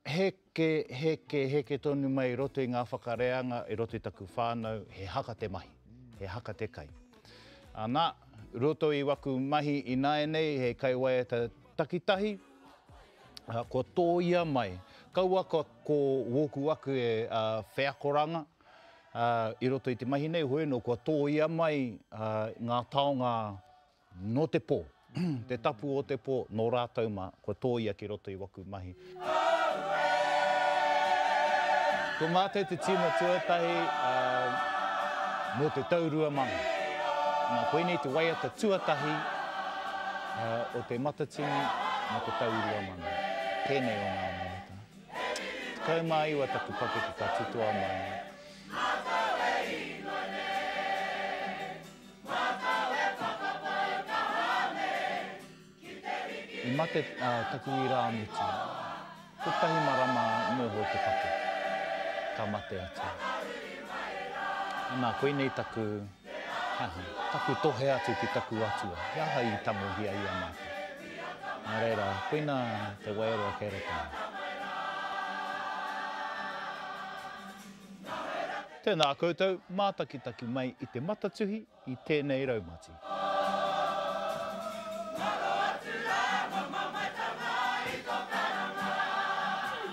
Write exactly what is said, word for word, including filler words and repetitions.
heke, heke, heke tonu mai roto i ngā whakareanga, e roto i taku whānau, he haka te mahi, he haka te kai. Anā, roto i waku mahi i nāe nei, he kaiwaiata takitahi, uh, ko tō ia mai. Kaua ko, ko woku aku e uh, wheakoranga, uh, i roto i te mahi nei, hoi no, ko tō ia mai uh, ngā taonga no te pō. Te tapu o te pō, no rātou mā, ko tō ia ki roto i waku mahi. Ko mātou te tina tuatahi uh, no te taurua manga. Nā koe nei te waiata tuatahi uh, o te Matatuhi no te taurua manga. Tēnei o ngā waiata. Kau mā iwa taku pakeke ka tutua mai. I mate uh, taku i rā muti. Ko tahi marama noho te pake. Ka mate atu. Nā koe nei taku, haha, taku tohe atu ki taku atua. Iaha i tamu hia ia mate. Nā reira, koe nā te Wairua HAERE AKE NEI. Tēnā koutou, mātakitaki mai i te Matatuhi i tēnei raumati.